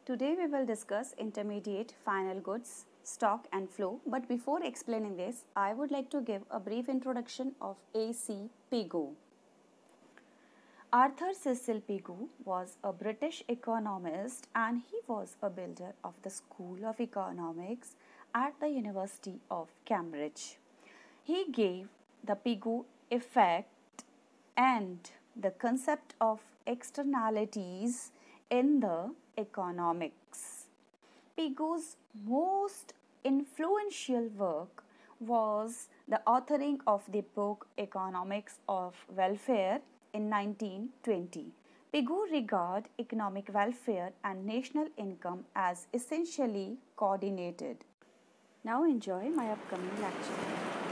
Today we will discuss intermediate final goods, stock and flow. But before explaining this, I would like to give a brief introduction of A.C. Pigou. Arthur Cecil Pigou was a British economist and he was a builder of the School of Economics at the University of Cambridge. He gave the Pigou effect and the concept of externalities in the economics. Pigou's most influential work was the authoring of the book Economics of Welfare in 1920. Pigou regarded economic welfare and national income as essentially coordinated. Now enjoy my upcoming lecture.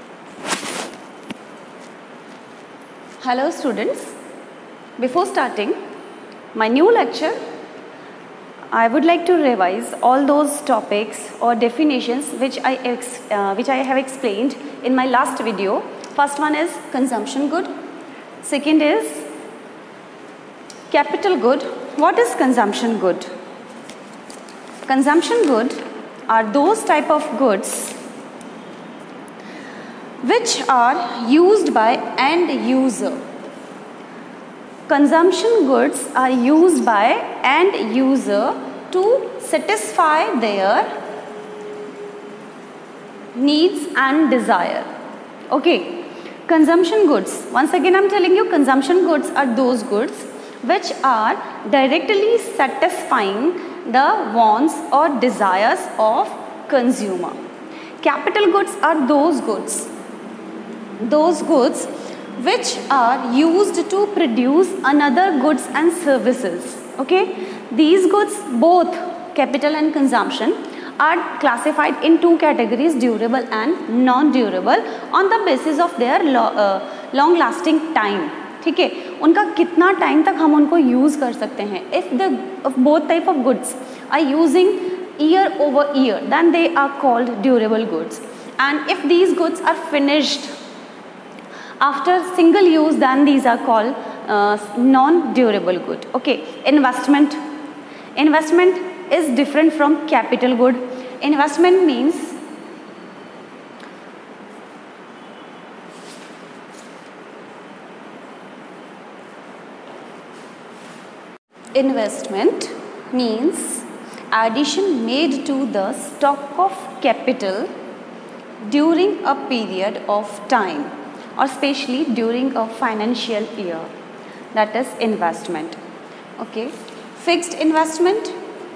Hello students. Before starting my new lecture, I would like to revise all those topics or definitions which I have explained in my last video. First one is consumption good. Second is capital good. What is consumption good? Consumption good are those type of goods which are used by end user. Consumption goods are used by end user to satisfy their needs and desire. Okay, consumption goods. Once again I am telling you, consumption goods are those goods which are directly satisfying the wants or desires of consumer. Capital goods are those goods which are used to produce another goods and services. Okay, these goods, both capital and consumption, are classified in two categories, durable and non-durable, on the basis of their long lasting time. ठीक है, उनका कितना time तक हम उनको use कर सकते हैं. If both type of goods are using year over year, then they are called durable goods. And if these goods are finished after single use, then these are called non-durable good. Okay, investment is different from capital good. Investment means addition made to the stock of capital during a period of time, or especially during a financial year. That is investment. Okay, fixed investment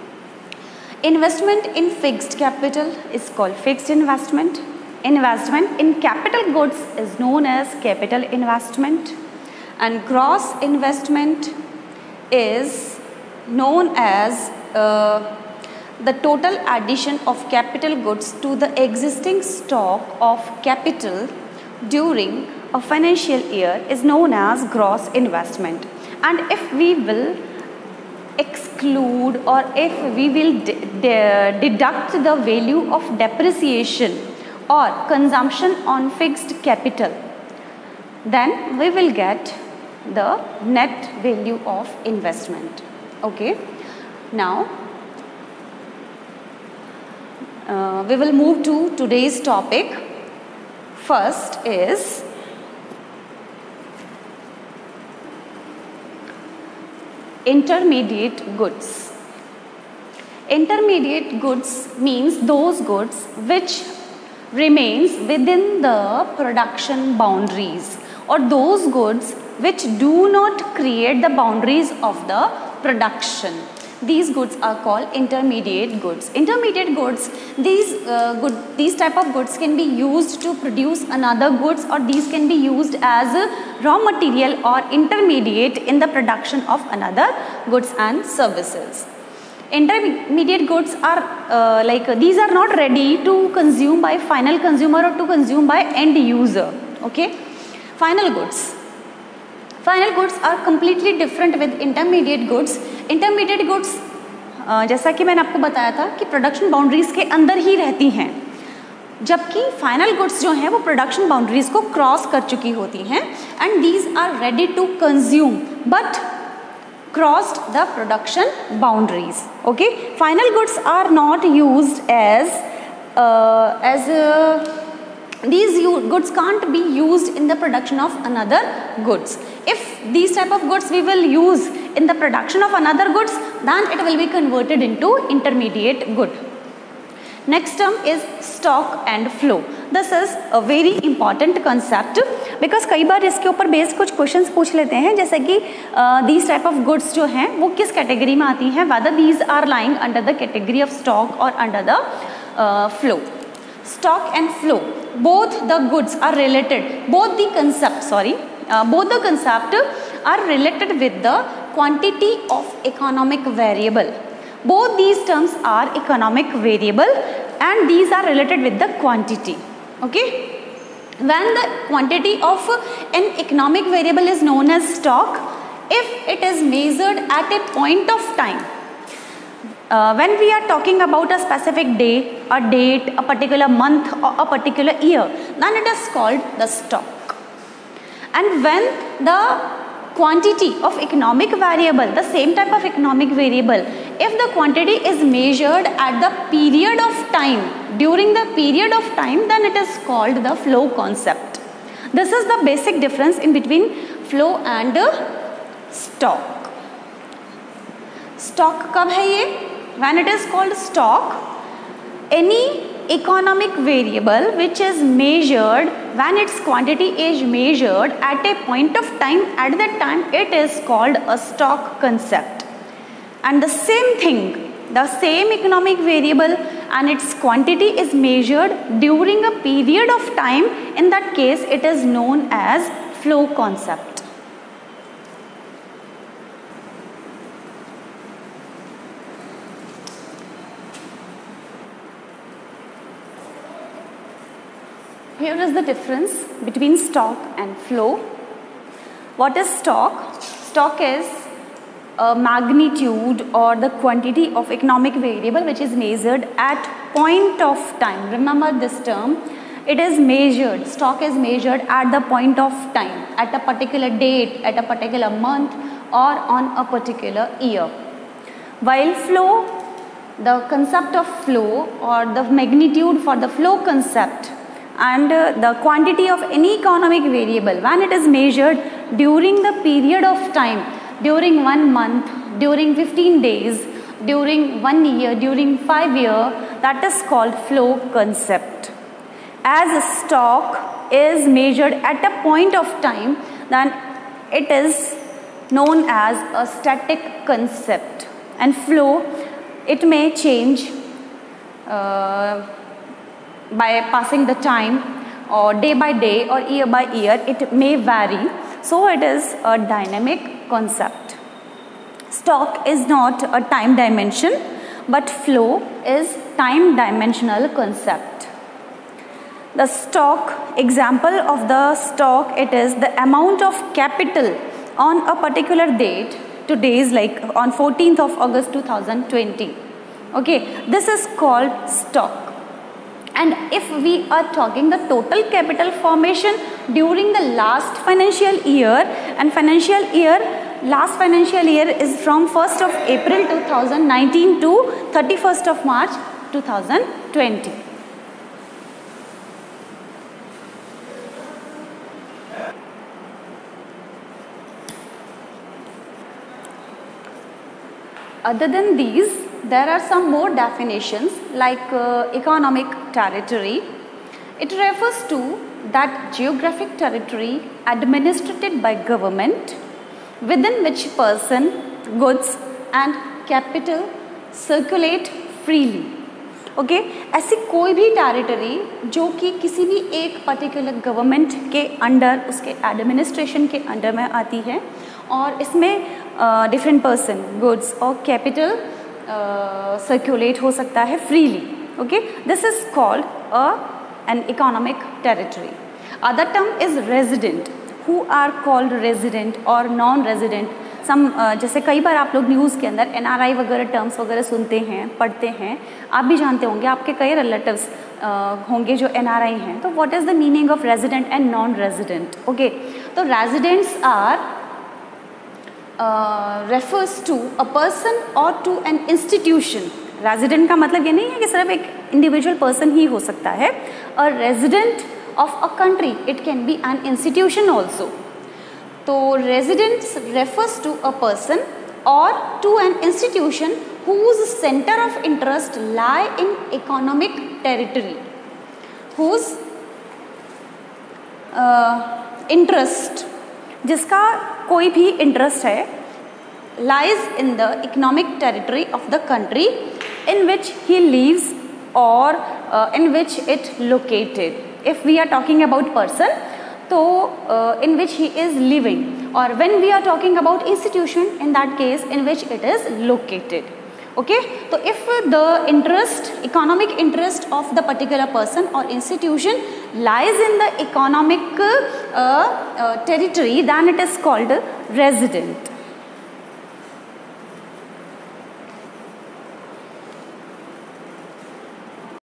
in fixed capital is called fixed investment. Investment in capital goods is known as capital investment, and gross investment is known as the total addition of capital goods to the existing stock of capital during a financial year is known as gross investment. And if we will exclude, or if we will deduct the value of depreciation or consumption on fixed capital, then we will get the net value of investment. Okay, now we will move to today's topic. First is intermediate goods. Intermediate goods means those goods which remains within the production boundaries, or those goods which do not create the boundaries of the production. These goods are called intermediate goods. Intermediate goods, these type of goods can be used to produce another goods, or these can be used as a raw material or intermediate in the production of another goods and services. Intermediate goods are these are not ready to consume by final consumer or to consume by end user. Okay, final goods are completely different with intermediate goods. Intermediate goods जैसा कि मैंने आपको बताया था कि production boundaries के अंदर ही रहती हैं, जबकि फाइनल गुड्स जो हैं वो प्रोडक्शन बाउंड्रीज को क्रॉस कर चुकी होती हैं, and these are ready to consume, but crossed the production boundaries. Okay, final goods are not used these goods can't be used in the production of another goods. If these type of goods we will use in the production of another goods, then it will be converted into intermediate good. Next term is stock and flow. This is a very important concept because कई बार इसके ऊपर based कुछ questions पूछ लेते हैं, जैसे कि these type of goods जो हैं वो किस कैटेगरी में आती हैं, whether these are lying under the category of stock or under the flow. Stock and flow, both the goods are related, both the concept are related with the quantity of economic variable. Both these terms are economic variable and these are related with the quantity. Okay, when the quantity of an economic variable is known as stock, if it is measured at a point of time, when we are talking about a specific day, a date, a particular month or a particular year, then it is called the stock. And when the quantity of economic variable, the same type of economic variable, if the quantity is measured at the period of time, during the period of time, then it is called the flow concept. This is the basic difference in between flow and stock. Stock कब है ये? When it is called stock, any economic variable which is measured, when its quantity is measured at a point of time, at that time it is called a stock concept. And the same thing, the same economic variable and its quantity is measured during a period of time, in that case it is known as flow concept. Here is the difference between stock and flow. What is stock? Stock is a magnitude or the quantity of economic variable which is measured at point of time. Remember this term. It is measured. Stock is measured at the point of time, at a particular date, at a particular month or on a particular year. While flow, the concept of flow or the magnitude for the flow concept and the quantity of any economic variable, when it is measured during the period of time, during 1 month, during 15 days, during 1 year, during 5 years, that is called flow concept. As stock is measured at a point of time, then it is known as a static concept. And flow, it may change by passing the time, or day by day or year by year, it may vary. So it is a dynamic concept. Stock is not a time dimension, but flow is time dimensional concept. The stock, example of the stock, it is the amount of capital on a particular date. Today is like on 14th of August 2020. Okay, this is called stock. And if we are talking the total capital formation during the last financial year, and last financial year is from 1st of April 2019 to 31st of March 2020. Other than these, there are some more definitions like economic territory. It refers to that geographic territory administered by government within which person, goods and capital circulate freely. Okay, ऐसी कोई भी territory जो कि किसी भी एक particular government के under, उसके एडमिनिस्ट्रेशन के अंडर में आती है और इसमें डिफरेंट पर्सन, गुड्स और कैपिटल सर्कुलेट हो सकता है freely. Okay, this is called an economic territory. Other term is resident, who are called resident और नॉन रेजिडेंट. जैसे कई बार आप लोग न्यूज़ के अंदर NRI वगैरह टर्म्स वगैरह सुनते हैं, पढ़ते हैं. आप भी जानते होंगे, आपके कई रिलेटिव्स होंगे जो NRI हैं. तो what is the meaning of resident and non resident? Okay, तो residents are refers to a person or to an institution. Resident का मतलब ये नहीं है कि सिर्फ एक individual person ही हो सकता है. A resident of a country, it can be an institution also. तो residence refers to a person or to an institution whose center of interest lie in economic territory, whose interest, जिसका कोई भी interest है, lies in the economic territory of the country in which he lives or in which it located. If we are talking about person, so in which he is living, or when we are talking about institution, in that case in which it is located. Okay, so if the interest, economic interest of the particular person or institution lies in the economic territory, then it is called resident.